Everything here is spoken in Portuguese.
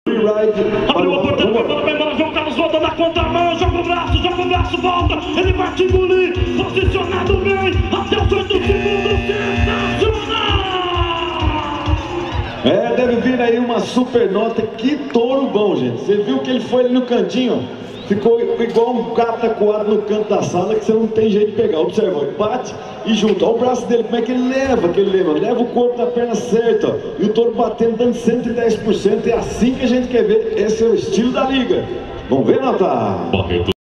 Abriu a porta, bem, bola, João Carlos volta na contramão, joga o braço, volta, ele vai te engolir, posicionado bem, até os 8 segundos, sensacional! Deve vir aí uma super nota, que touro bom, gente. Você viu que ele foi ali no cantinho, ó, ficou igual um gato tacuado no canto da sala, que você não tem jeito de pegar. Observa, ele bate e junta. Olha o braço dele, como é que ele leva o corpo na perna certa, ó. E o touro batendo, dando 110%, é assim que a gente quer ver. Esse é o estilo da liga. Vamos ver, Natal?